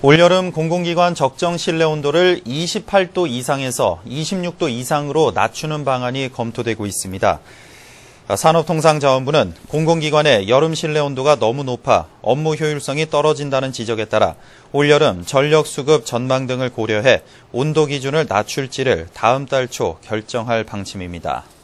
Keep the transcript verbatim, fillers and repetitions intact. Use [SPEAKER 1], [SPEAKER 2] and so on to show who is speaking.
[SPEAKER 1] 올여름 공공기관 적정 실내 온도를 이십팔 도 이상에서 이십육 도 이상으로 낮추는 방안이 검토되고 있습니다. 산업통상자원부는 공공기관의 여름 실내 온도가 너무 높아 업무 효율성이 떨어진다는 지적에 따라 올여름 전력 수급 전망 등을 고려해 온도 기준을 낮출지를 다음 달 초 결정할 방침입니다.